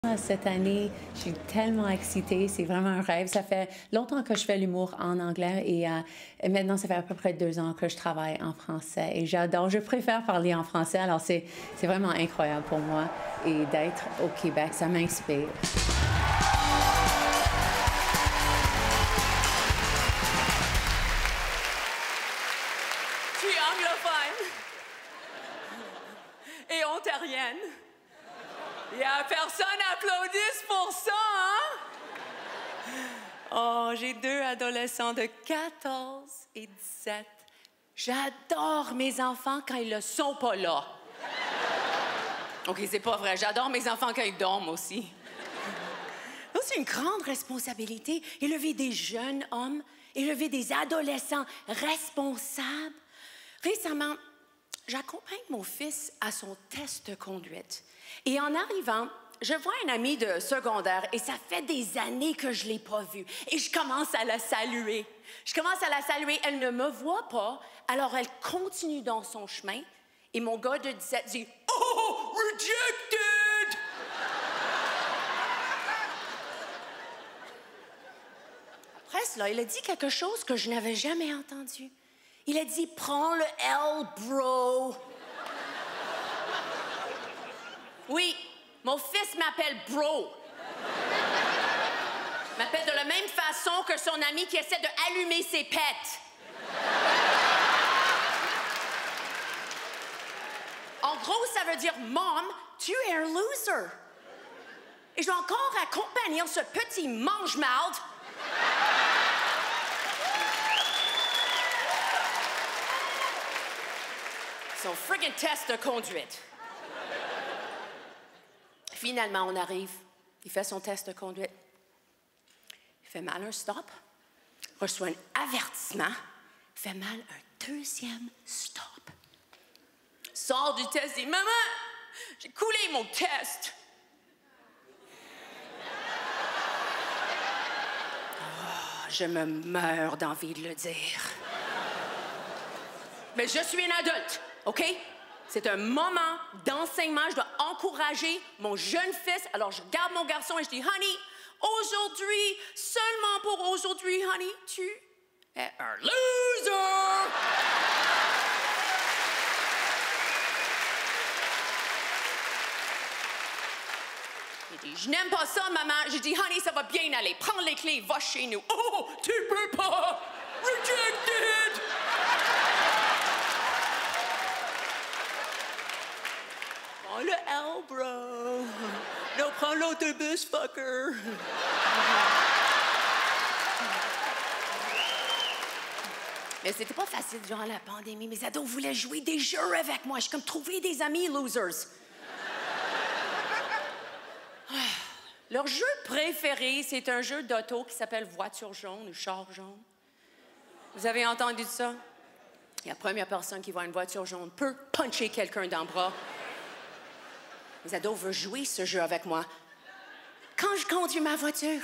Cette année, je suis tellement excitée, c'est vraiment un rêve. Ça fait longtemps que je fais l'humour en anglais et maintenant, ça fait à peu près 2 ans que je travaille en français et j'adore, je préfère parler en français, alors c'est vraiment incroyable pour moi et d'être au Québec, ça m'inspire. Je suis anglophone et ontarienne. Il n'y a personne applaudisse pour ça, hein? Oh, j'ai 2 adolescents de 14 et 17. J'adore mes enfants quand ils ne sont pas là. OK, c'est pas vrai. J'adore mes enfants quand ils dorment aussi. C'est une grande responsabilité, élever des jeunes hommes, élever des adolescents responsables. Récemment, j'accompagne mon fils à son test de conduite. Et en arrivant, je vois une amie de secondaire et ça fait des années que je ne l'ai pas vue. Et je commence à la saluer. Elle ne me voit pas, alors elle continue dans son chemin. Et mon gars de 17 dit « Oh, rejected! » Après cela, il a dit quelque chose que je n'avais jamais entendu. Il a dit « Prends le L, bro. » Oui, mon fils m'appelle bro. M'appelle de la même façon que son ami qui essaie d'allumer ses pets. En gros, ça veut dire « Mom, tu es un loser. » Et je dois encore accompagner ce petit mange-marde. Son friggin' test de conduite. Finalement, on arrive. Il fait son test de conduite. Il fait mal un stop. Reçoit un avertissement. Il fait mal un deuxième stop. Sort du test, dit « Maman, j'ai coulé mon test. » Oh, je me meurs d'envie de le dire. Mais je suis une adulte, OK? C'est un moment d'enseignement. Je dois encourager mon jeune fils. Alors, je regarde mon garçon et je dis, honey, aujourd'hui, seulement pour aujourd'hui, honey, tu es un loser! Il dit, je n'aime pas ça, maman. Je dis, honey, ça va bien aller. Prends les clés, va chez nous. Oh, tu peux pas! Rejected! Prends le L, bro. Non, prends l'autobus, fucker. Mais c'était pas facile durant la pandémie. Mes ados voulaient jouer des jeux avec moi. Je suis comme trouver des amis losers. Leur jeu préféré, c'est un jeu d'auto qui s'appelle Voiture jaune ou Char jaune. Vous avez entendu ça? La première personne qui voit une voiture jaune peut puncher quelqu'un dans le bras. Mes ados veulent jouer ce jeu avec moi. Quand je conduis ma voiture.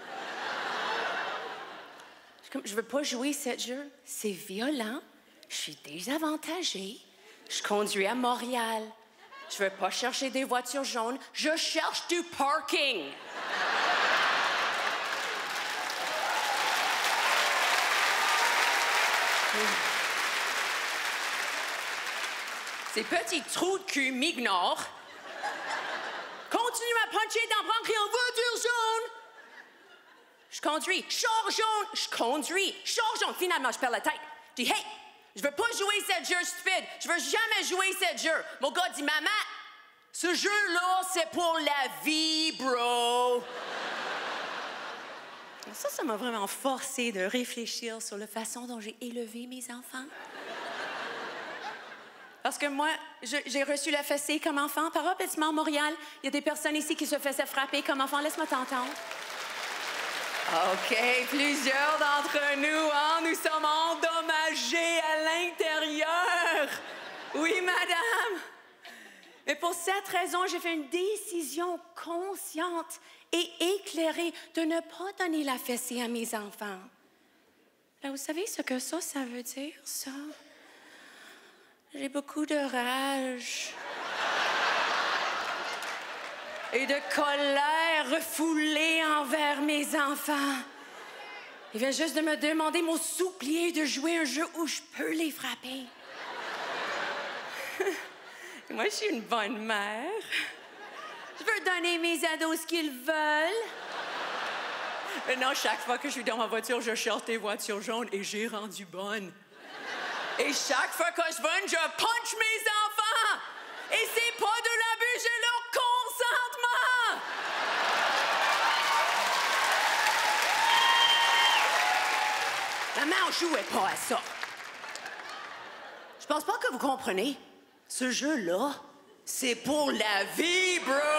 Je veux pas jouer ce jeu. C'est violent. Je suis désavantagée. Je conduis à Montréal. Je veux pas chercher des voitures jaunes. Je cherche du parking. Ces petits trous de cul m'ignorent. Continue à puncher dans le bras en criant « voiture jaune ». Je conduis. Char jaune. Je conduis. Char jaune. Finalement, je perds la tête. Je dis « Hey, je veux pas jouer ce jeu stupide. Je veux jamais jouer ce jeu. » Mon gars dit « Maman, ce jeu-là, c'est pour la vie, bro. » Ça m'a vraiment forcé de réfléchir sur la façon dont j'ai élevé mes enfants. Parce que moi, j'ai reçu la fessée comme enfant par Petit Montréal. Il y a des personnes ici qui se faisaient frapper comme enfant. Laisse-moi t'entendre. OK, plusieurs d'entre nous, hein, nous sommes endommagés à l'intérieur. Oui, madame. Mais pour cette raison, j'ai fait une décision consciente et éclairée de ne pas donner la fessée à mes enfants. Là, vous savez ce que ça veut dire, ça? J'ai beaucoup de rage. et de colère refoulée envers mes enfants. Il vient juste de me demander mon souplier de jouer un jeu où je peux les frapper. Moi, je suis une bonne mère. Je veux donner mes ados ce qu'ils veulent. Maintenant, chaque fois que je suis dans ma voiture, je cherche des voitures jaunes et j'ai rendu bonne. Et chaque fois que je bonne, je punch mes enfants. Et c'est pas de l'abus, j'ai leur consentement. Maman, on jouait pas à ça. Je pense pas que vous comprenez. Ce jeu-là, c'est pour la vie, bro!